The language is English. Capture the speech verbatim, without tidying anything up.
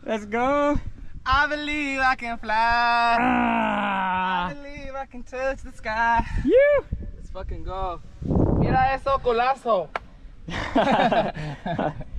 Let's go. I believe I can fly. Ah. I believe I can touch the sky. You. Let's fucking go. Mira eso, colazo.